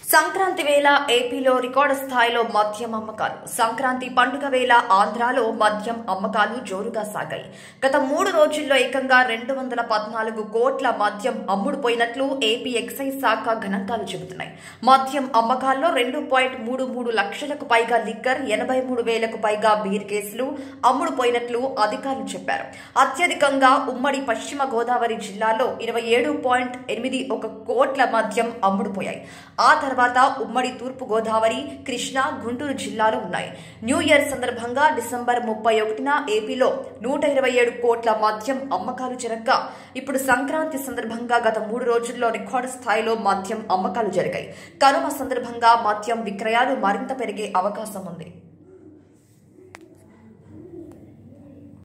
సంక్రాంతి వేళ ఏపీలో రికార్డు స్థాయిలో మద్యం అమ్మకాలు. సంక్రాంతి పండుగ వేళ ఆంధ్రాలో మద్యం అమ్మకాలు జోరుగా సాగాయి. గత 3 రోజుల్లో ఏకంగా 214 కోట్ల మద్యం అమ్ముడుపోయినట్లు ఏపీ ఎక్సైజ్ శాఖ గణాంకాలు చెబుతున్నాయి. మద్యం అమ్మకాల్లో 2.33 లక్షలకు పైగా లిక్కర్, 83,000కు పైగా బీర్ కేసులు అమ్ముడుపోయినట్లు అధికారులు చెప్పారు. అత్యధికంగా ఉమ్మడి పశ్చిమ గోదావరి జిల్లాలో 27.81 కోట్ల మద్యం అమ్ముడుపోయాయి. ఆ తర్వాత ఉమ్మడి తూర్పు గోదావరి, కృష్ణా, గుంటూరు జిల్లాలు ఉన్నాయి. న్యూ ఇయర్ సందర్భంగా డిసెంబర్ 31న ఏపీలో 127 కోట్ల మద్యం అమ్మకాలు జరగగా, ఇప్పుడు సంక్రాంతి సందర్భంగా గత 3 రోజుల్లో రికార్డు స్థాయిలో మద్యం అమ్మకాలు జరిగాయి. కరోనా సందర్భంగా మద్యం విక్రయాలు మరింత పెరిగే అవకాశం ఉంది.